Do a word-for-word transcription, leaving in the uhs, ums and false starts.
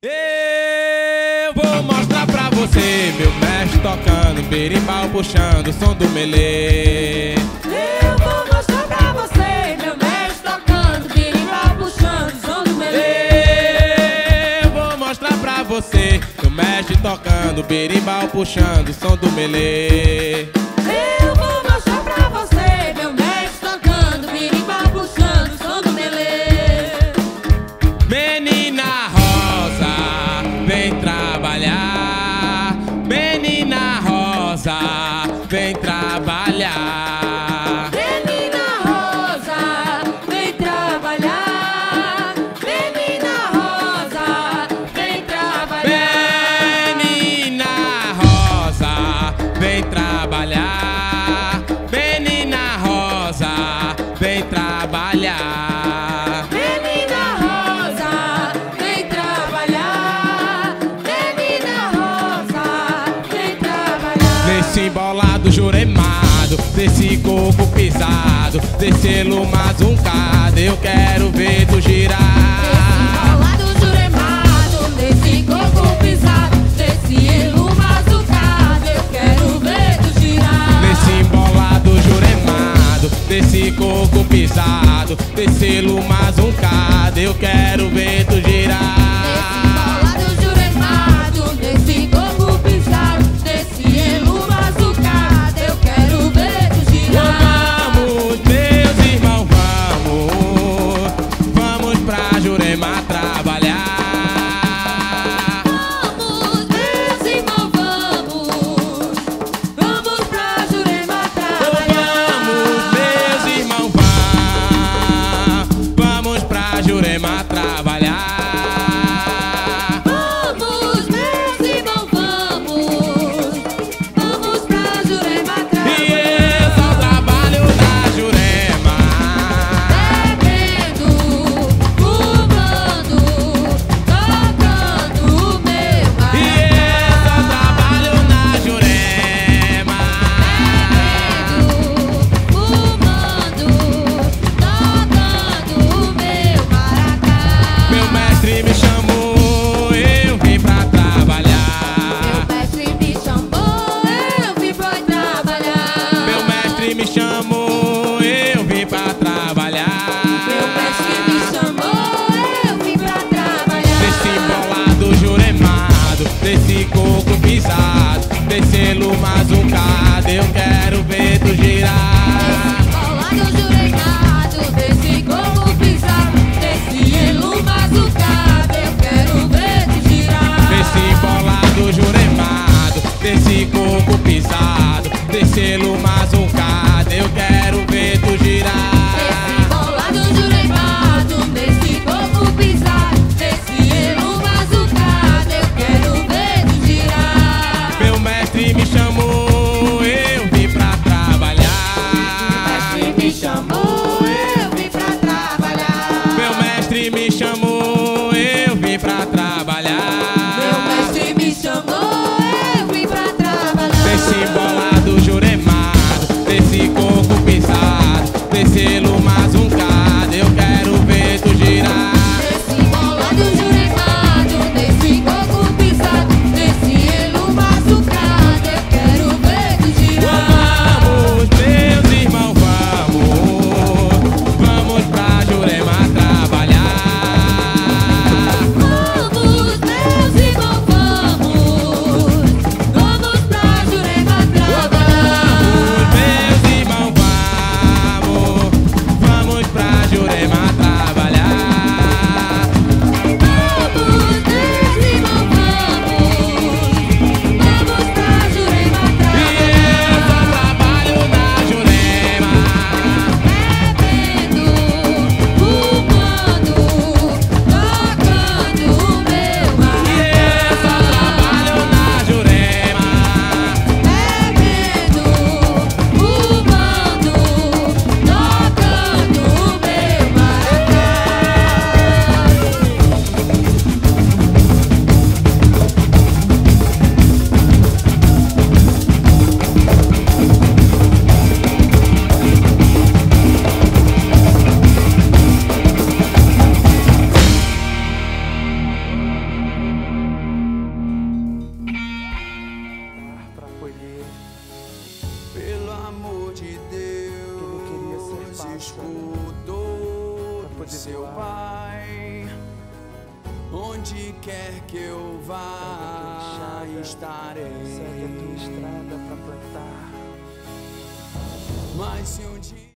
Eu vou mostrar pra você meu mestre tocando berimbau, puxando o som do melê. Eu vou mostrar pra você meu mestre tocando berimbau, puxando o som do melê. Eu vou mostrar pra você meu mestre tocando berimbau, puxando o som do melê. Eu vou mostrar pra você meu mestre tocando berimbau, puxando o som do melê. Menina Rosa, vem trabalhar. Menina Rosa, vem trabalhar. Menina Rosa, vem trabalhar. Menina Rosa, vem trabalhar. Menina Rosa, vem trabalhar. Menina Rosa, vem trabalhar. Menina Rosa, vem trabalhar. Menina Rosa, vem trabalhar. Nesse embolado juremado, desse coco pisado, desse lumazungado, eu quero ver tu girar. Enrolado juremado, desse coco pisado, desse elo mazucado, eu quero ver tu girar. Nesse embolado juremado, desse coco pisado, desse lumazungado, eu quero ver tu girar. Enrolado juremado, desse coco pisado, desse elo mazucado, eu quero ver tu girar. Vamos, meus irmãos, vamos, vamos pra Jurema trabalhar. Vamos, meus irmãos, vamos, vamos pra Jurema trabalhar. Vamos, meus irmãos, vamos, vamos pra Jurema trabalhar. Vamos, meus irmãos, vamos, vamos pra Jurema E trabalhar. esse é o trabalho da Jurema. Bebendo, fumando, tocando o meu E esse é o trabalho na Jurema. Bebendo, fumando, tocando o meu maracá. Meu mestre me chamou, eu vim pra trabalhar. Meu mestre me chamou, eu vim pra trabalhar. Meu mestre me chamou, eu vim pra trabalhar. Meu mestre me chamou, eu vim pra trabalhar. Desse embolado juremado, desse coco pisado, desse lumazucado, eu quero ver tu girar. Enrolado juremado, desse coco pisado, desse elo mazucado, eu quero ver tu girar. Desse embolado juremado, desse coco pisado, desse lumazucado, eu quero ver tu girar. Enrolado juremado, desse coco pisado, desse elo mazucado, eu quero ver tu girar. de Deus escutou do seu Pai. Onde quer que eu vá, estarei. Segue a tua estrada pra plantar. Mas se um dia